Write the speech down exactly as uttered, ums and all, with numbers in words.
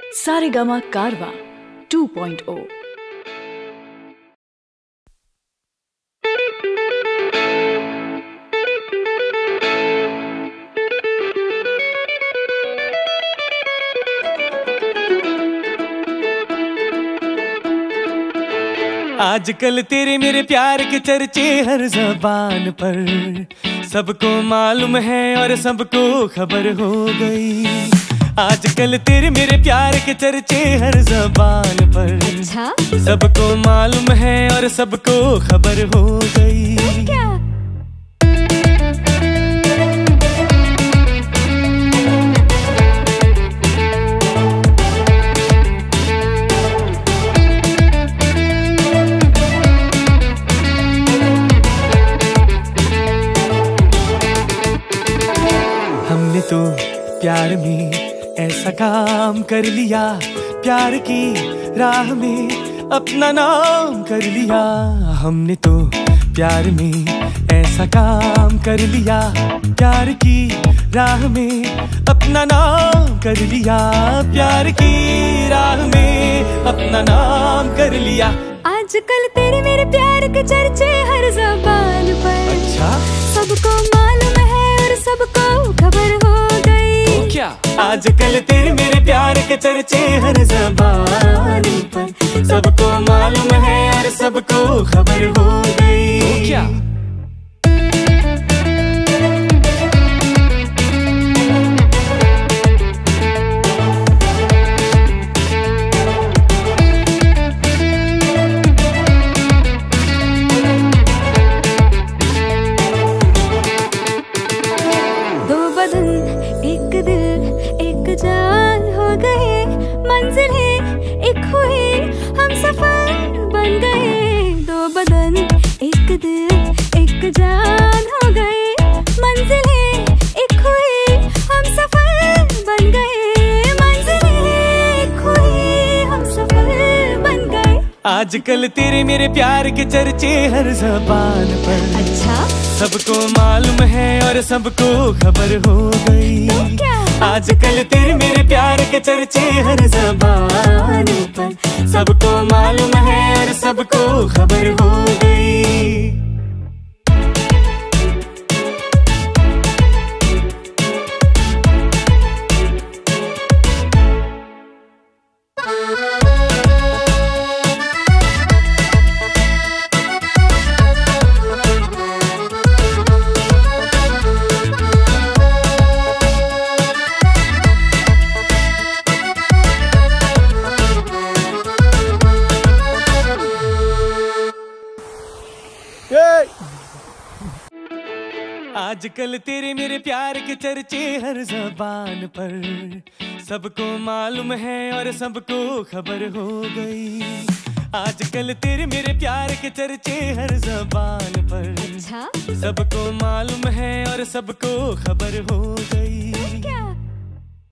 सारेगामा कारवा two point ओ। आजकल तेरे मेरे प्यार के चर्चे हर ज़बान पर, सबको मालूम है और सबको खबर हो गई। आजकल तेरे मेरे प्यार के चर्चे हर ज़बान पर, अच्छा? सबको मालूम है और सबको खबर हो गई। क्या? हमने तो प्यार में ऐसा काम कर लिया, प्यार की राह में अपना नाम कर लिया। हमने तो प्यार में ऐसा काम कर लिया, प्यार की राह में अपना नाम कर लिया। प्यार की राह में अपना नाम कर लिया। आजकल तेरे मेरे प्यार के चर्चे हर ज़बान पर, अच्छा? सबको मालूम है और सबको खबर हो गई। तो क्या? आजकल तेरे मेरे प्यार के चर्चे हर ज़बान पर, सबको मालूम है और सबको खबर हो गई। तो क्या? आजकल तेरे मेरे प्यार के चर्चे हर ज़बान पर, अच्छा? सबको मालूम है और सबको खबर हो गई। तो क्या? आजकल तेरे मेरे प्यार के चर्चे हर ज़बान पर, सबको मालूम है और सबको खबर हो गई। आजकल तेरे मेरे प्यार के चर्चे हर ज़बान पर, सबको मालूम है और सबको खबर हो गई। आजकल तेरे मेरे प्यार के चर्चे हर ज़बान पर, अच्छा? सबको मालूम है और सबको खबर हो गई।